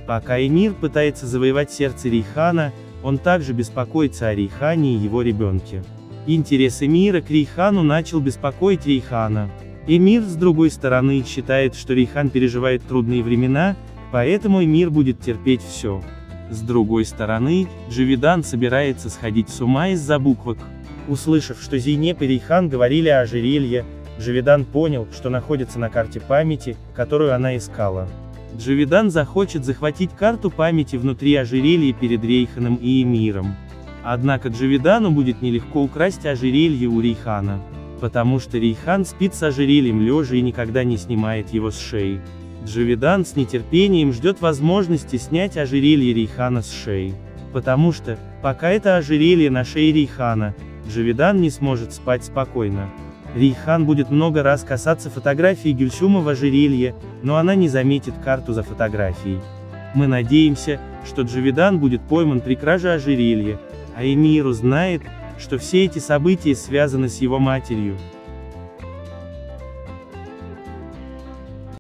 Пока эмир пытается завоевать сердце Рейхана, он также беспокоится о Рейхане и его ребенке. Интерес эмира к Рейхану начал беспокоить Рейхана. Эмир, с другой стороны, считает, что Рейхан переживает трудные времена, поэтому эмир будет терпеть все. С другой стороны, Джавидан собирается сходить с ума из-за буквок. Услышав, что Зейнеп и Рейхан говорили о ожерелье, Джавидан понял, что находится на карте памяти, которую она искала. Джавидан захочет захватить карту памяти внутри ожерелья перед Рейханом и эмиром. Однако Джавидану будет нелегко украсть ожерелье у Рейхана, потому что Рейхан спит с ожерельем лежа и никогда не снимает его с шеи. Джавидан с нетерпением ждет возможности снять ожерелье Рейхана с шеи. Потому что, пока это ожерелье на шее Рейхана, Джавидан не сможет спать спокойно. Рейхан будет много раз касаться фотографии Гюльсума в ожерелье, но она не заметит карту за фотографией. Мы надеемся, что Джавидан будет пойман при краже ожерелья, а эмир узнает, что все эти события связаны с его матерью.